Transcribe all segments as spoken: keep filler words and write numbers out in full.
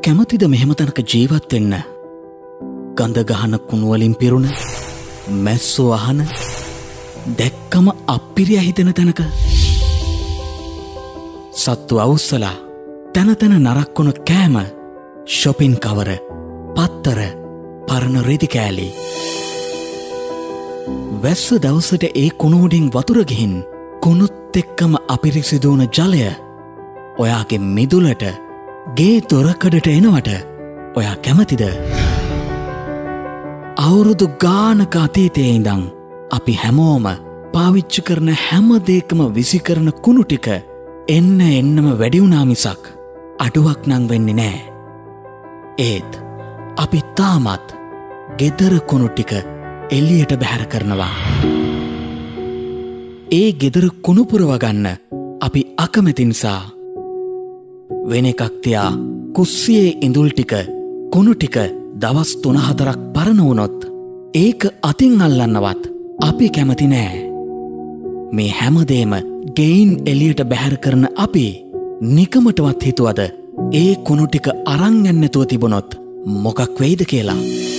කැමතිද මෙහෙම තැනක ජීවත් වෙන්න? ගඳ ගහන කුණු වලින් පිරුණ, මැස්සෝ අහන, දැක්කම අප්පිරිය හිතෙන තැනක. සත්තු අවුස්සලා තැන තැන නරක්කොන කෑම, ෂොපින් කවර, පත්තර, පරණ රෙදි කෑලි. වැස්ස දවසට ඒ කුණු උඩින් වතුර ගිහින් කුණුත් එක්කම අපිරිසිදු වුණ ජලය ඔයාගේ මිදුලට, ගේ දොරකඩට එනවට ඔයා කැමතිද? අවුරුදු ගානක අතීතයේ ඉඳන් අපි හැමෝම පාවිච්චි කරන හැම දෙයකම විසි කරන කුණු ටික එන්න එන්නම වැඩි වුණා මිසක් අඩුවක් නම් වෙන්නේ නෑ. ඒත් අපි තාමත් ගෙදර කුණු ටික එළියට බැහැර කරනවා. ඒ ගෙදර කුණු පුරව ගන්න අපි අකමැති නිසා වෙන එකක් තියා කුස්සියේ ඉඳුල් ටික, කුණු ටික දවස් තුන හතරක් පරණ වුණොත් ඒක අතින් අල්ලන්නවත් අපි කැමති නෑ. මේ හැමදේම ගෙයින් එළියට බැහැර කරන අපි නිකමටවත් හිතුවද ඒ කුණු ටික අරන් යන්න නැතුව තිබුණොත් මොකක් වෙයිද කියලා?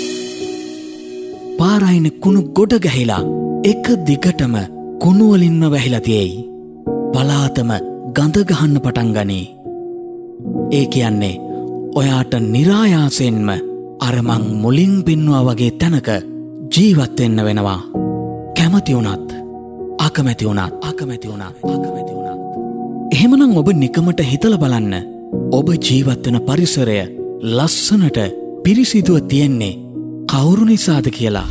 පාරයින කුණු ගොඩ ගැහිලා එක දිගටම කුණු වලින්ම වැහිලා තියෙයි. පලාතම ගඳ ගහන්න පටන් ගනී. ඒ කියන්නේ ඔයාට નિરાයාසයෙන්ම අර මං මුලින් පෙන්වුවා වගේ තැනක ජීවත් වෙන්න වෙනවා. කැමති වුණත් අකමැති වුණත් අකමැති වුණත් අකමැති වුණත්. එහෙමනම් ඔබ නිකමට හිතලා බලන්න, ඔබ ජීවත් වෙන පරිසරය ලස්සනට පිරිසිදුව තියෙන්නේ කවුරු නිසාද කියලා.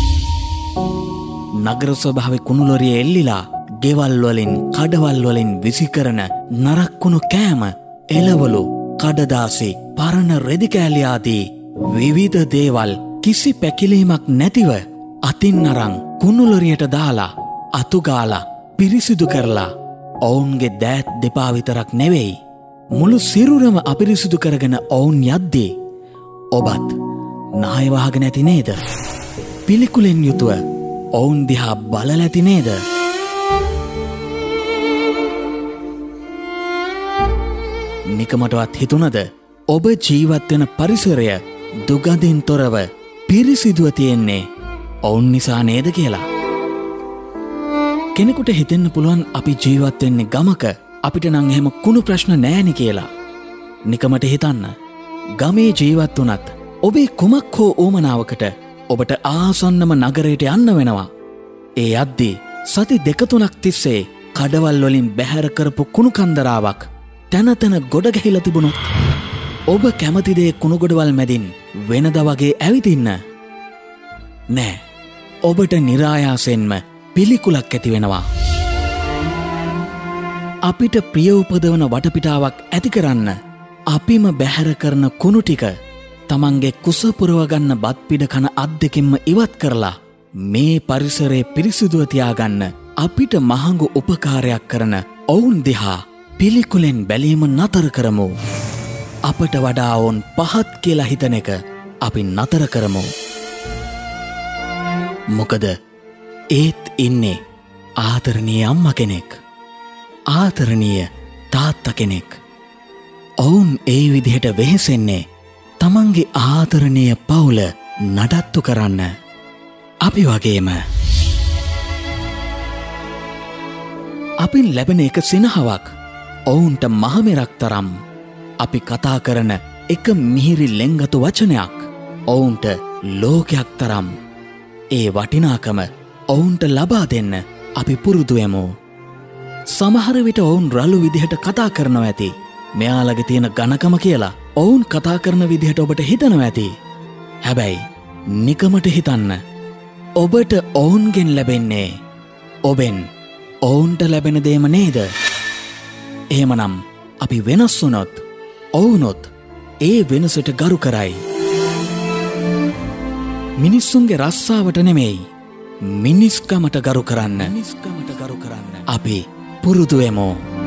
නගර ස්වභාවයේ කුණු ලොරිය එල්ලිලා ගෙවල් වලින්, කඩවල් වලින් විසි කරන නරක් කුණු කෑම, එළවලු, කඩදාසි, පරණ රෙදි කෑලි ආදී විවිධ දේවල් කිසි පැකිලීමක් නැතිව අතින් අරන් කුණු ලොරියට දාලා අතු ගාලා පිරිසිදු කරලා ඔවුන්ගේ දෑත් දෙපා විතරක් නෙවෙයි මුළු සිරුරම අපිරිසිදු කරගෙන ඔවුන් යද්දී ඔබත් නාය වහගෙන ඇති නේද? පිළිකුලෙන් යුතුව ඔවුන් දිහා බලලා ඇති නේද? නිකමටවත් හිතුණද ඔබ ජීවත් වෙන පරිසරය දුගඳින් තොරව පිරිසිදුව තියෙන්නේ ඔවුන් නිසා නේද කියලා? කෙනෙකුට හිතෙන්න පුළුවන් අපි ජීවත් වෙන්නේ ගමක, අපිට නම් එහෙම කුණු ප්‍රශ්න නෑනේ කියලා. නිකමට හිතන්න, ගමේ ජීවත් වුණත් ඔබේ කුමක් හෝ ඕමනාවකට ඔබට ආසන්නම නගරයට යන්න වෙනවා. ඒ යද්දී සති දෙක තුනක් තිස්සේ කඩවල් වලින් බැහැර කරපු කුණු කන්දරාවක් තැන තැන ගොඩ ගැහිලා තිබුණොත් ඔබ කැමති දේ කුණු ගොඩවල් මැදින් වෙනද වගේ ඇවිදින්න නෑ. ඔබට નિરાයාසයෙන්ම පිළිකුලක් ඇති වෙනවා. අපිට ප්‍රිය උපදවන වටපිටාවක් ඇති කරන්න අපිම බැහැර කරන කුණු ටික තමන්ගේ කුස පුරව ගන්න බත් පිඩ කන අත් දෙකින්ම ඉවත් කරලා මේ පරිසරයේ පිරිසිදුව තියාගන්න අපිට මහඟු උපකාරයක් කරන ඔවුන් දිහා පිළිකුලෙන් බැලීම නතර කරමු. අපට වඩා ඔවුන් පහත් කියලා හිතන එක අපි නතර කරමු. මොකද ඒත් ඉන්නේ ආදරණීය අම්මා කෙනෙක්, ආදරණීය තාත්තා කෙනෙක්. ඔවුන් ඒ විදිහට වෙහෙසෙන්නේ තමන්ගේ ආදරණීය පවුල නඩත්තු කරන්න. අපි වගේම අපින් ලැබෙන එක සිනහවක් ඔවුන්ට මහමෙරක් තරම්. අපි කතා කරන එක මිහිරි ලෙන්ගතු වචනයක් ඔවුන්ට ලෝකයක් තරම්. ඒ වටිනාකම ඔවුන්ට ලබා දෙන්න අපි පුරුදු වෙමු. සමහර විට ඔවුන් රළු විදිහට කතා කරනවා ඇති. මෙයාලගේ තියෙන ඝනකම කියලා ඔවුන් කතා කරන විදිහට ඔබට හිතනවා ඇති. හැබැයි නිකමට හිතන්න, ඔබට ඔවුන්ගෙන් ලැබෙන්නේ ඔබෙන් ඔවුන්ට ලැබෙන දේම නේද? එහෙමනම් අපි වෙනස් වුණොත් ඔවුනොත් ඒ වෙනසට ගරු කරයි. මිනිස්සුන්ගේ රස්සාවට නෙමෙයි, මිනිස්කමට ගරු කරන්න අපි පුරුදු වෙමු.